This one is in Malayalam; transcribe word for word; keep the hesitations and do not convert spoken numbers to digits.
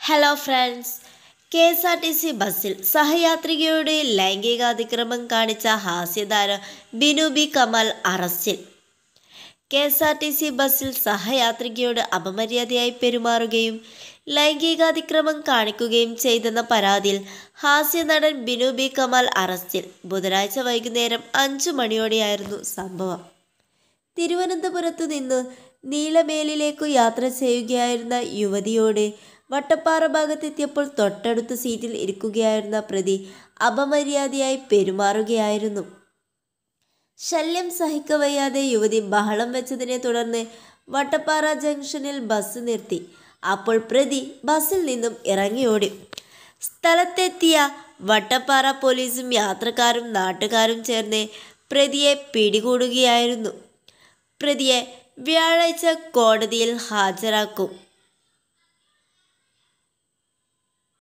Hello friends, K S R T C ബസ്സിൽ സഹയാത്രികയുടെ ലൈംഗികാതിക്രമം കാണിച്ച ഹാസ്യതാരം ബിനു ബി കമാൽ അറസ്റ്റിൽ. K S R T C ബസ്സിൽ സഹയാത്രികയോട് അപമര്യാദയായി പെരുമാറുകയും ലൈംഗികാതിക്രമം കാണിക്കുകയും ചെയ്തെന്ന പരാതിയിൽ ഹാസ്യനടൻ ബിനു ബി കമാൽ അറസ്റ്റിൽ. ബുധനാഴ്ച വൈകുന്നേരം അഞ്ചു മണിയോടെയായിരുന്നു സംഭവം. തിരുവനന്തപുരത്തു നിന്ന് നീലമേലിലേക്കു യാത്ര ചെയ്യുകയായിരുന്ന യുവതിയോട് വട്ടപ്പാറ ഭാഗത്തെത്തിയപ്പോൾ തൊട്ടടുത്ത സീറ്റിൽ ഇരിക്കുകയായിരുന്ന പ്രതി അപമര്യാദയായി പെരുമാറുകയായിരുന്നു. ശല്യം സഹിക്കവയ്യാതെ യുവതി ബഹളം വെച്ചതിനെ തുടർന്ന് വട്ടപ്പാറ ജംഗ്ഷനിൽ ബസ് നിർത്തി. അപ്പോൾ പ്രതി ബസ്സിൽ നിന്നും ഇറങ്ങിയോടി. സ്ഥലത്തെത്തിയ വട്ടപ്പാറ പോലീസും യാത്രക്കാരും നാട്ടുകാരും ചേർന്ന് പ്രതിയെ പിടികൂടുകയായിരുന്നു. പ്രതിയെ വ്യാഴാഴ്ച കോടതിയിൽ ഹാജരാക്കും.